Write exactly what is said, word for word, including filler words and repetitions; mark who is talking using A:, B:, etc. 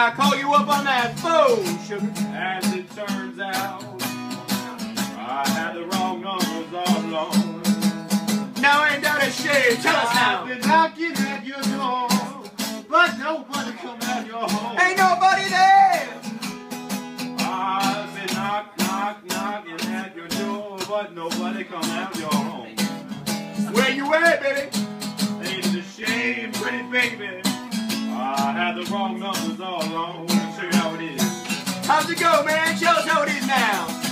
A: I call you up on that phone, sugar.
B: As it turns out, I had the wrong numbers all along.
A: Now ain't that a shame? Tell us now.
B: I've been knocking at your door, but nobody come out your home.
A: Ain't nobody there.
B: I've been knock, knock, knocking at your door, but nobody come out your home.
A: Where you at, baby?
B: Ain't it a shame, pretty baby? I had the wrong numbers all along. Let me show you how it is.
A: How's it go, man? Show us how it is now.